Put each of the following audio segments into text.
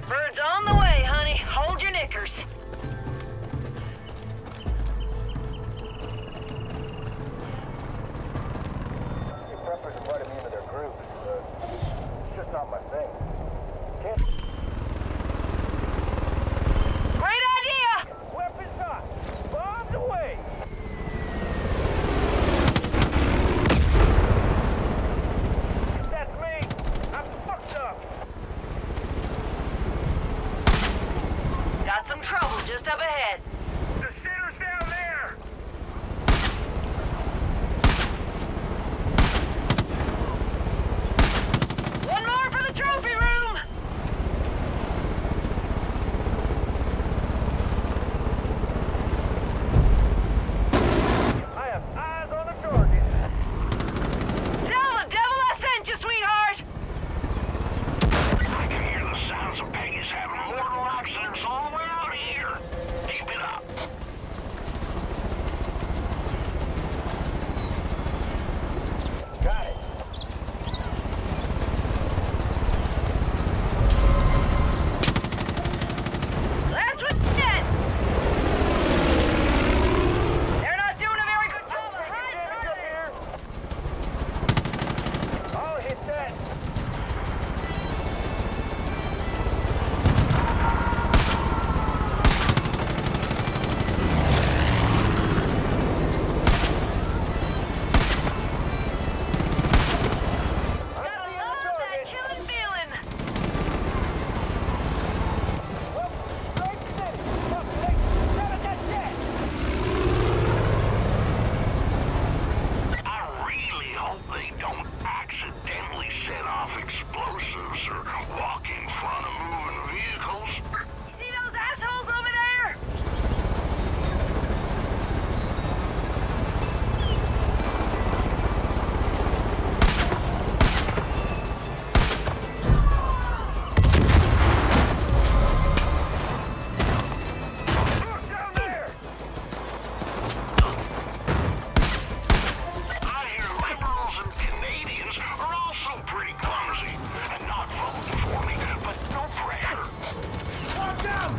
Bird's on the way, honey. Hold your knickers. Preppers invited me into their group. It's just not my thing. Can't... Great idea! Weapons up! Bombs away! That's me! I'm fucked up! Got some trouble just up ahead. The center's down there! One more for the trophy room! I have eyes on the target. Tell the devil I sent you, sweetheart! I can hear the sounds of Peggy's having mortal accidents all the way out here. Keep it up. Got it. That's what's dead! They're not doing a very good job of hiding, are they? I'll hit that. Gotta love that killing feeling! Well, right city. Up, hey, grab at that jet. I really hope they don't accidentally set off explosives or walk in front of moving vehicles. See those assholes over there? Look down there! I hear liberals and Canadians are also pretty clumsy and not voting for me, but no pressure. Watch out!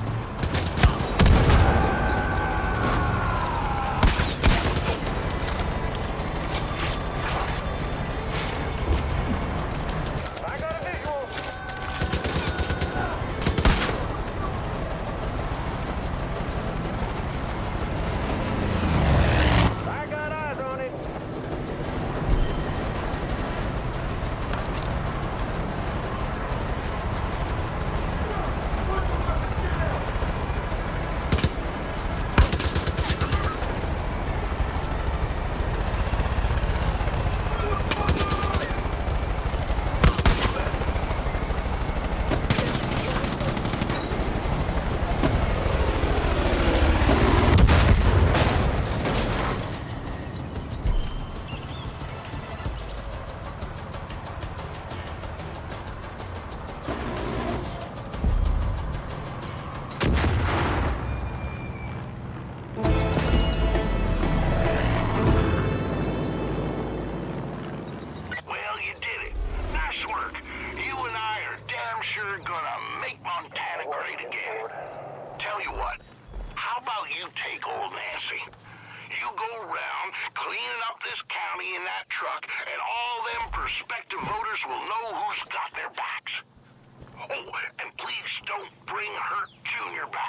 I got a visual. I got eyes on it. Well, you did it. Nice work. You and I are damn sure gonna make Montana great again. Tell you what, how about you take old Nancy? You go around cleaning up this county in that truck, and all them prospective voters will know who's got their backs. Oh, and please don't bring Hurt Jr. back.